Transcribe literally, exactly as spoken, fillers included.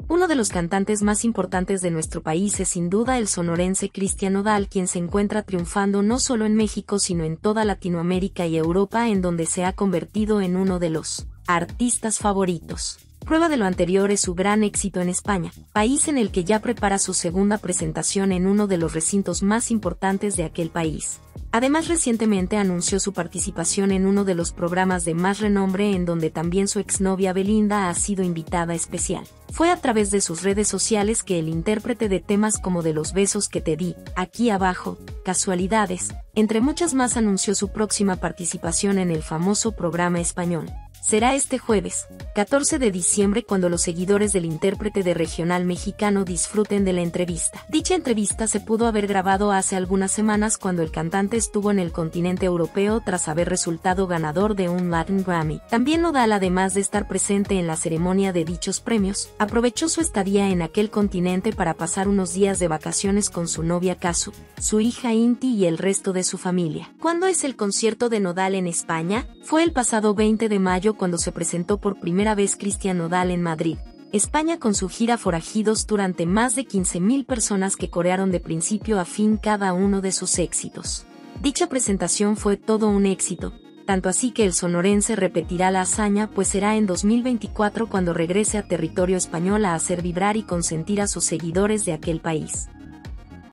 Uno de los cantantes más importantes de nuestro país es sin duda el sonorense Cristian Nodal, quien se encuentra triunfando no solo en México sino en toda Latinoamérica y Europa, en donde se ha convertido en uno de los artistas favoritos. Prueba de lo anterior es su gran éxito en España, país en el que ya prepara su segunda presentación en uno de los recintos más importantes de aquel país. Además, recientemente anunció su participación en uno de los programas de más renombre, en donde también su exnovia Belinda ha sido invitada especial. Fue a través de sus redes sociales que el intérprete de temas como De los besos que te di, Aquí abajo, Casualidades, entre muchas más, anunció su próxima participación en el famoso programa español. Será este jueves, catorce de diciembre, cuando los seguidores del intérprete de regional mexicano disfruten de la entrevista. Dicha entrevista se pudo haber grabado hace algunas semanas, cuando el cantante estuvo en el continente europeo tras haber resultado ganador de un Latin Grammy. También Nodal, además de estar presente en la ceremonia de dichos premios, aprovechó su estadía en aquel continente para pasar unos días de vacaciones con su novia Casu, su hija Inti y el resto de su familia. ¿Cuándo es el concierto de Nodal en España? Fue el pasado veinte de mayo cuando se presentó por primera vez Cristian Nodal en Madrid, España, con su gira Forajidos, durante más de quince mil personas que corearon de principio a fin cada uno de sus éxitos. Dicha presentación fue todo un éxito, tanto así que el sonorense repetirá la hazaña, pues será en dos mil veinticuatro cuando regrese a territorio español a hacer vibrar y consentir a sus seguidores de aquel país.